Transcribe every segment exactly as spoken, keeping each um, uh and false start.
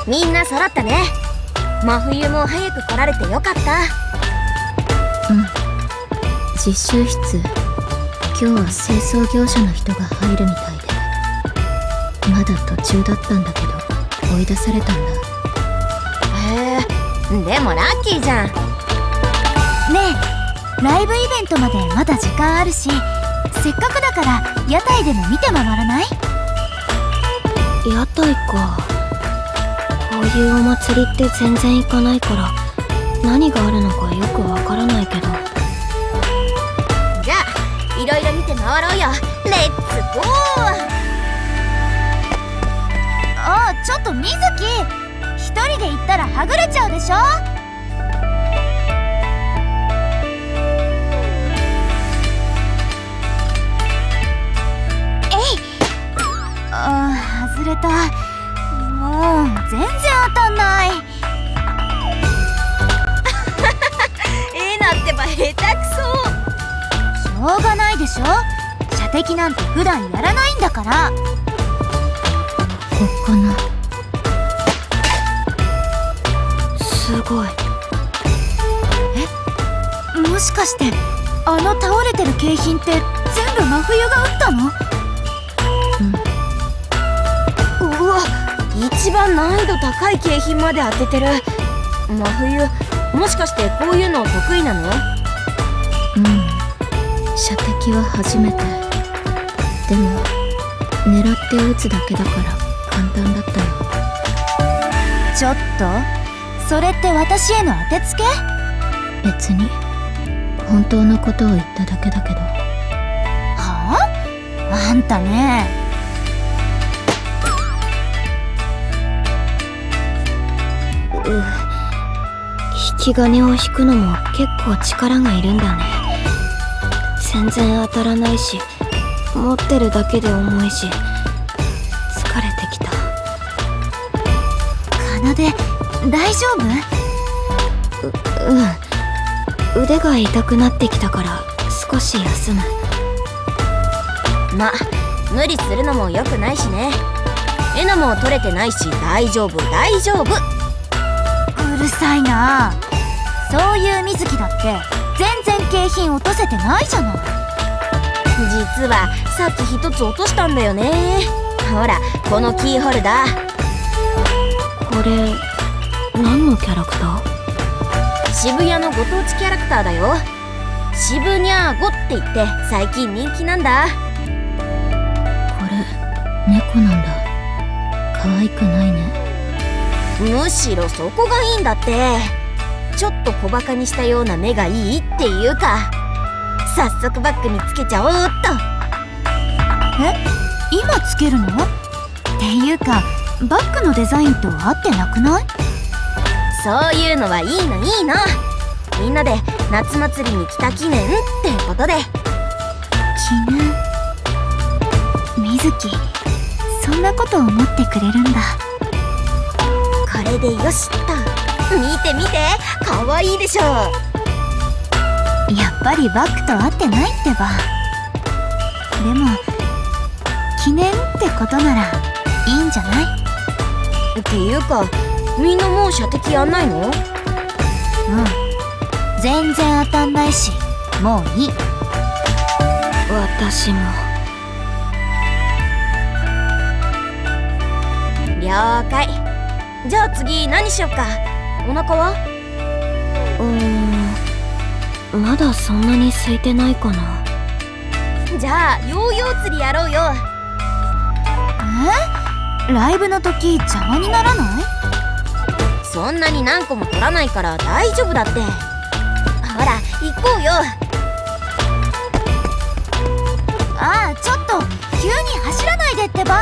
みんな揃ったね。真冬も早く来られてよかった。 うん。実習室、今日は清掃業者の人が入るみたいで、まだ途中だったんだけど追い出されたんだ。 へえ、でもラッキーじゃん。ねえ、ライブイベントまでまだ時間あるし、せっかくだから屋台でも見て回らない？ 屋台か。こういうお祭りって全然行かないから何があるのかよくわからないけど。 じゃあいろいろ見て回ろうよ。レッツゴー。 ああ、ちょっとみずき、一人で行ったらはぐれちゃうでしょ。えい。ああ、外れた。もう全然当たんない。 えーなってば下手くそ。 しょうがないでしょ。射的なんて普段やらないんだから。 こっかな。すごい。 え、もしかしてあの倒れてる景品って全部真冬が撃ったの？ うん。うわ、一番難易度高い景品まで当ててる。真冬、もしかしてこういうの得意なの？ うん、射的は初めて。でも狙って撃つだけだから簡単だったよ。 ちょっとそれって私への当てつけ？ 別に本当のことを言っただけだけど。 はあ？あんたね。 うう、引き金を引くのも結構力がいるんだね。全然当たらないし、持ってるだけで重いし、疲れてきた。 奏、大丈夫？ う、うん。腕が痛くなってきたから少し休む。 ま、無理するのも良くないしね。エナも取れてないし大丈夫大丈夫。 うるさいな。そういう水木だって全然景品落とせてないじゃない。 実はさっき一つ落としたんだよね。ほら、このキーホルダー。 これ何のキャラクター？ 渋谷のご当地キャラクターだよ。渋ニャーゴって言って最近人気なんだ。 これ猫なんだ。可愛くないね。 むしろそこがいいんだって。ちょっと小バカにしたような目がいいっていうか。早速バッグにつけちゃおうっと。 え、今つけるの？っていうかバッグのデザインと合ってなくない？ そういうのはいいのいいの。みんなで夏祭りに来た記念ってことで。 記念？水木、そんなこと思ってくれるんだ。 これでよしっと。見て見て、かわいいでしょ。 やっぱりバッグと合ってないってば。でも記念ってことならいいんじゃない？ っていうか、みんなもう射的やんないの？うん、 全然当たんないし、もういい。 私も。 了解。じゃあ次何しよっか。お腹は？ うーん、まだそんなに空いてないかな。 じゃあヨーヨー釣りやろうよ。 え？ライブの時邪魔にならない？ そんなに何個も取らないから大丈夫だって。ほら行こうよ。 ああ、ちょっと急に走らないでってば。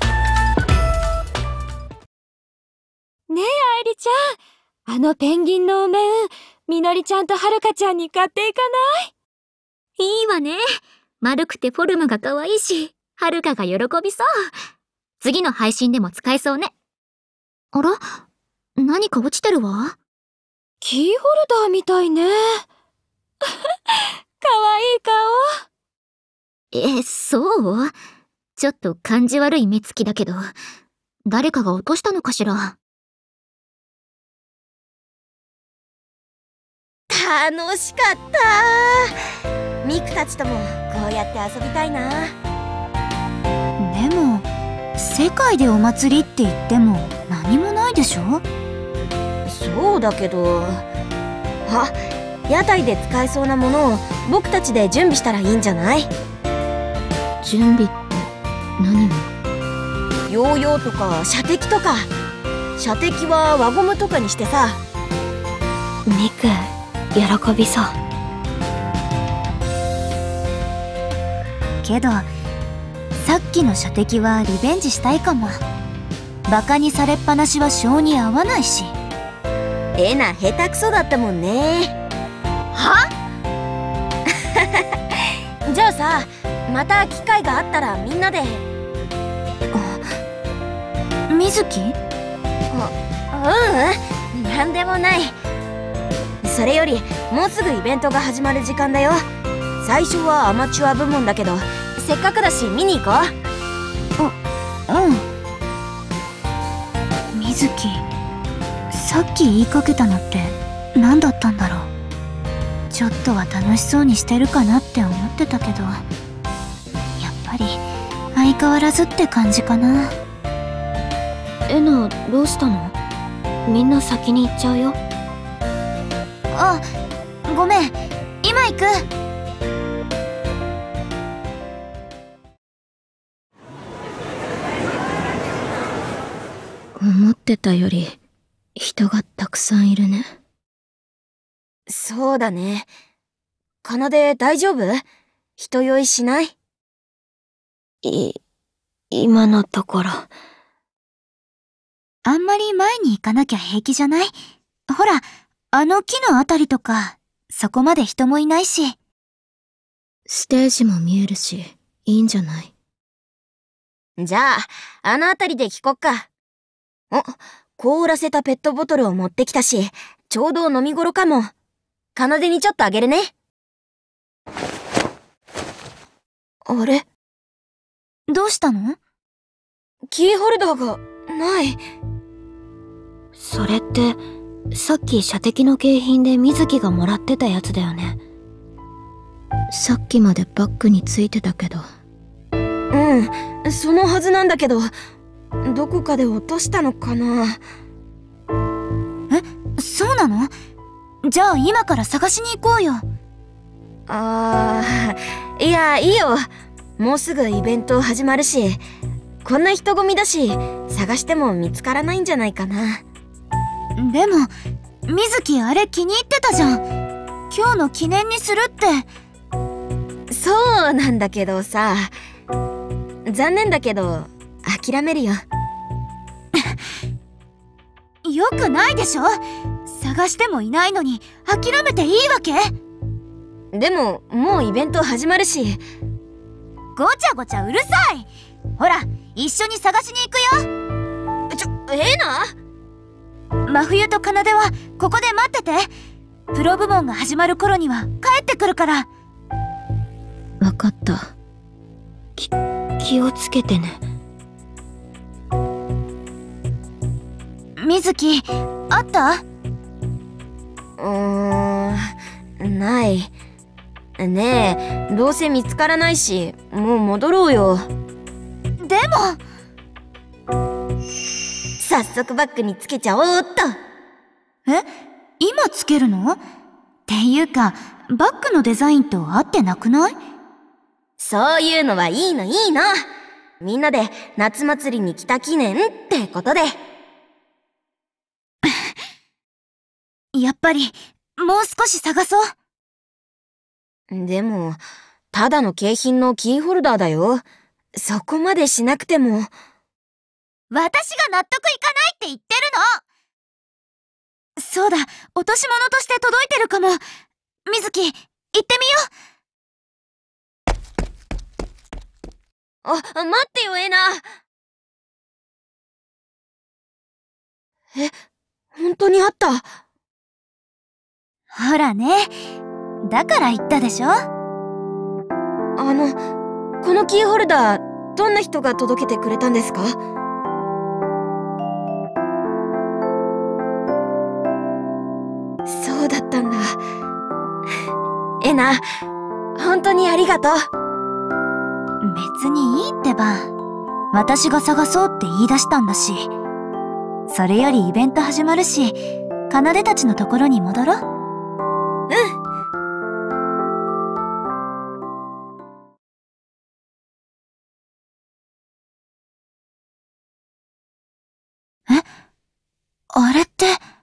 ねえ愛梨ちゃん、あのペンギンのお面みのりちゃんとはるかちゃんに買っていかない？ いいわね。丸くてフォルムが可愛いし、はるかが喜びそう。次の配信でも使えそうね。あら？何か落ちてるわ。 キーホルダーみたいね。かわいい顔。 え、そう？ちょっと感じ悪い目つきだけど、誰かが落としたのかしら。 楽しかったミクたちともこうやって遊びたいな。 でも世界でお祭りって言っても何もないでしょ。 そうだけど、あ、屋台で使えそうなものを僕たちで準備したらいいんじゃない？ 準備って何を？ ヨーヨーとか射的とか。射的は輪ゴムとかにしてさ。 ミク喜びそう。 けどさっきの射的はリベンジしたいかも。バカにされっぱなしは性に合わないし。 えな下手くそだったもんね。 はじゃあさ、また機会があったらみんなで。 水木？ ううん、なんでもない。それよりもうすぐイベントが始まる時間だよ。最初はアマチュア部門だけど、せっかくだし見に行こう。うん。水木、さっき言いかけたのって何だったんだろう。ちょっとは楽しそうにしてるかなって思ってたけど、やっぱり相変わらずって感じかな。 えな、どうしたの？みんな先に行っちゃうよ。 あ、ごめん、今行く。 思ってたより人がたくさんいるね。 う。そうだね。奏大丈夫？人酔いしない？ い、今のところ。 あんまり前に行かなきゃ平気じゃない？ほら、あの木のあたりとか、そこまで人もいないし。 ステージも見えるし、いいんじゃない？ じゃあ、あのあたりで聞こっか。お、凍らせたペットボトルを持ってきたし、ちょうど飲み頃かも。奏にちょっとあげるね。あれ？ どうしたの？ キーホルダーがない。 それって、さっき射的の景品で水木がもらってたやつだよね。さっきまでバッグについてたけど。 うん、そのはずなんだけど、どこかで落としたのかな。 え、そうなの？じゃあ今から探しに行こうよ。 あー、いや、いいよ。もうすぐイベント始まるし、こんな人混みだし、探しても見つからないんじゃないかな。 でも、水木あれ気に入ってたじゃん。今日の記念にするって。 そうなんだけどさ、残念だけど諦めるよ。 よくないでしょ。探してもいないのに諦めていいわけ？ でももうイベント始まるし。 ごちゃごちゃうるさい。ほら、一緒に探しに行くよ。 ちょ、ええな。 真冬と奏はここで待ってて。プロ部門が始まる頃には帰ってくるから。 わかった。き、気をつけてね。 水木、あった？ うーん、ない。ねえ、どうせ見つからないし、もう戻ろうよ。 でも早速バッグにつけちゃおうっと。 え、今つけるの？っていうか、バッグのデザインと合ってなくない？ そういうのはいいのいいの。みんなで夏祭りに来た記念ってことで。 やっぱりもう少し探そう。 でもただの景品のキーホルダーだよ。そこまでしなくても。 私が納得いかないって言ってるの。そうだ、落とし物として届いてるかも。水木、行ってみよう。 あ、待ってよ、エナ。え、本当にあった。 ほらね、だから言ったでしょ。 あの、このキーホルダー、どんな人が届けてくれたんですか？そうだったんだ。 エナ、本当にありがとう。 別にいいってば。私が探そうって言い出したんだし。それよりイベント始まるし、奏たちのところに戻ろう。 うん。 え？あれって。